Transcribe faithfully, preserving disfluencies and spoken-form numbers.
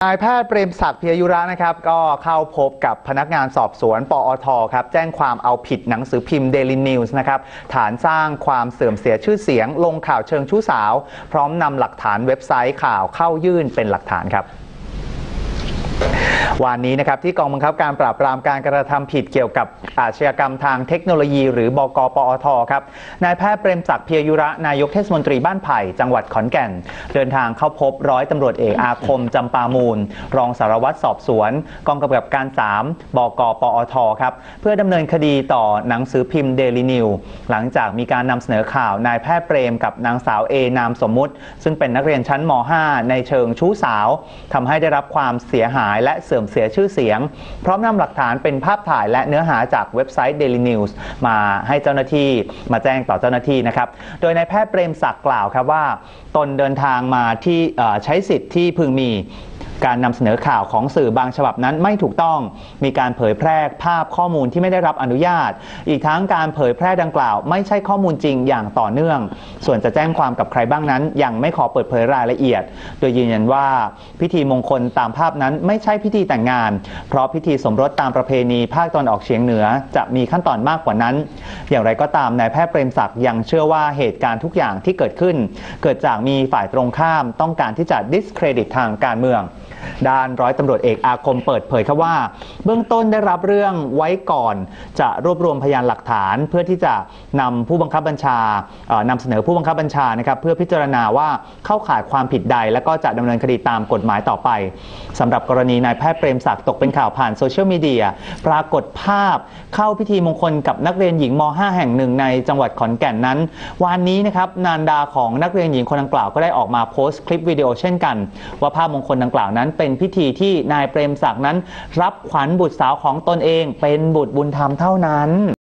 นายแพทย์เปรมศักดิ์ เพียยุระนะครับก็เข้าพบกับพนักงานสอบสวนปอทครับแจ้งความเอาผิดหนังสือพิมพ์ Daily News นะครับฐานสร้างความเสื่อมเสียชื่อเสียงลงข่าวเชิงชู้สาวพร้อมนำหลักฐานเว็บไซต์ข่าวเข้ายื่นเป็นหลักฐานครับวันนี้นะครับที่กองบังคับการปราบปรามการกระทำผิดเกี่ยวกับอาชญากรรมทางเทคโนโลยีหรือบก.ปอทครับนายแพทย์เปรมศักดิ์ เพียยุระนายกเทศมนตรีบ้านไผ่จังหวัดขอนแก่นเดินทางเข้าพบร้อยตำรวจเอกอาคมจำปามูลรองสารวัตรสอบสวนกองกำกับการสามบก.ปอทครับเพื่อดำเนินคดีต่อหนังสือพิมพ์ Daily News หลังจากมีการนำเสนอข่าวนายแพทย์เปรมกับนางสาวเอนามสมมุติซึ่งเป็นนักเรียนชั้นม ห้า ในเชิงชู้สาวทำให้ได้รับความเสียหายและเสื่อมเสียชื่อเสียงพร้อมนำหลักฐานเป็นภาพถ่ายและเนื้อหาจากเว็บไซต์ Daily News มาให้เจ้าหน้าที่มาแจ้งต่อเจ้าหน้าที่นะครับโดยนายแพทย์เปรมศักดิ์กล่าวครับว่าตนเดินทางมาที่ใช้สิทธิ์ที่พึงมีการนำเสนอข่าวของสื่อบางฉบับนั้นไม่ถูกต้องมีการเผยแพร่ภาพข้อมูลที่ไม่ได้รับอนุญาตอีกทั้งการเผยแพร่ดังกล่าวไม่ใช่ข้อมูลจริงอย่างต่อเนื่องส่วนจะแจ้งความกับใครบ้างนั้นยังไม่ขอเปิดเผยรายละเอียดโดยยืนยันว่าพิธีมงคลตามภาพนั้นไม่ใช่พิธีแต่งงานเพราะพิธีสมรสตามประเพณีภาคตะวันออกเฉียงเหนือจะมีขั้นตอนมากกว่านั้นอย่างไรก็ตามนายแพทย์เปรมศักดิ์ยังเชื่อว่าเหตุการณ์ทุกอย่างที่เกิดขึ้นเกิดจากมีฝ่ายตรงข้ามต้องการที่จะ discredit ทางการเมืองด้านร้อยตำรวจเอกอาคมเปิดเผยครับว่าเบื้องต้นได้รับเรื่องไว้ก่อนจะรวบรวมพยานหลักฐานเพื่อที่จะนำผู้บังคับบัญชานำเสนอผู้บังคับบัญชานะครับเพื่อพิจารณาว่าเข้าข่ายความผิดใดและก็จะดำเนินคดีตามกฎหมายต่อไปสำหรับกรณีนายแพทย์เปรมศักดิ์ตกเป็นข่าวผ่านโซเชียลมีเดียปรากฏภาพเข้าพิธีมงคลกับนักเรียนหญิงม ห้า แห่งหนึ่งในจังหวัดขอนแก่นนั้นวันนี้นะครับนารดาของนักเรียนหญิงคนดังกล่าวก็ได้ออกมาโพสต์คลิปวิดีโอเช่นกันว่าภาพมงคลดังกล่าวนั้นเป็นพิธีที่นายเปรมศักดิ์นั้นรับขวัญบุตรสาวของตนเองเป็นบุตรบุญธรรมเท่านั้น